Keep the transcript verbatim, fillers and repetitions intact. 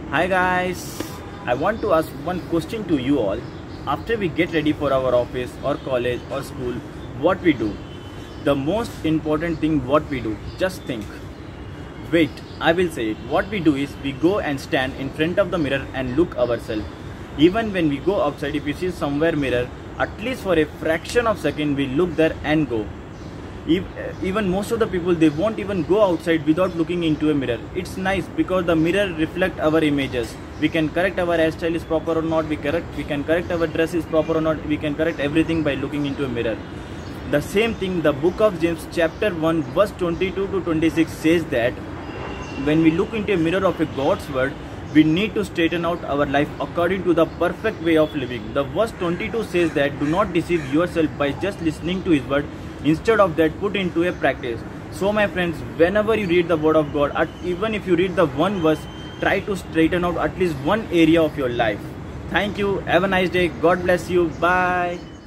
Hi guys, I want to ask one question to you all. After we get ready for our office or college or school, what we do? The most important thing what we do, just think. Wait, I will say it. What we do is we go and stand in front of the mirror and look ourselves. Even when we go outside, if you see somewhere mirror, at least for a fraction of second we look there and go. Even most of the people, they won't even go outside without looking into a mirror. It's nice because the mirror reflect our images. We can correct our hairstyle is proper or not, we correct we can correct our dress is proper or not, we can correct everything by looking into a mirror. The same thing, the book of James chapter one verse twenty-two to twenty-six says that when we look into a mirror of a God's word, we need to straighten out our life according to the perfect way of living. The verse twenty-two says that do not deceive yourself by just listening to his word. Instead of that, put into a practice. So my friends, whenever you read the word of God, even if you read the one verse, try to straighten out at least one area of your life. Thank you. Have a nice day. God bless you. Bye.